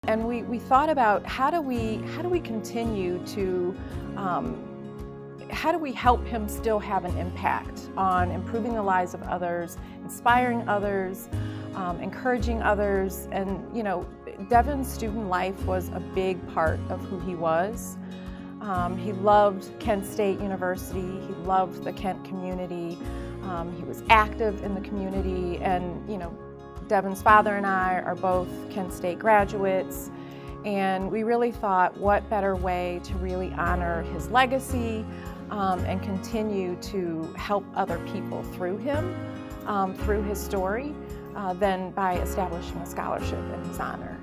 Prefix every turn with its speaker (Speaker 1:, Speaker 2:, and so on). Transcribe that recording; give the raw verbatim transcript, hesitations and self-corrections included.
Speaker 1: and we, we thought about how do we, how do we continue to, um, how do we help him still have an impact on improving the lives of others, inspiring others, um, encouraging others. And you know, Devin's student life was a big part of who he was. Um, he loved Kent State University, he loved the Kent community, um, he was active in the community, and you know, Devin's father and I are both Kent State graduates, and we really thought what better way to really honor his legacy um, and continue to help other people through him, um, through his story, uh, than by establishing a scholarship in his honor.